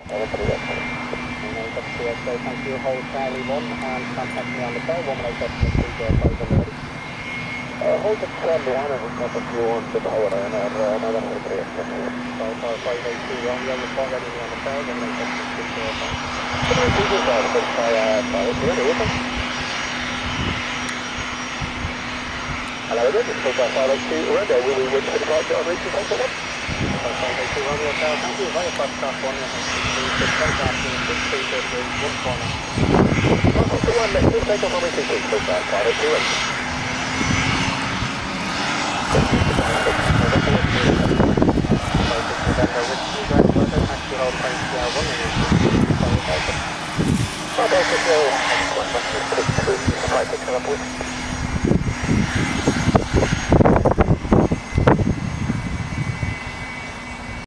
Thank you, hold Charlie 1 and contact me on the bell, 187 hold the Charlie 1 and contact you on the power line or another three. So 582 Romeo, report ready on the bell, 187 Hello, this is Super 582 Romeo, will we wait for the departure on reaching Delta 1? 582 Romeo, thank you, via fast class 1, one corner. 161, let's just take off on reaching Super 582 Romeo.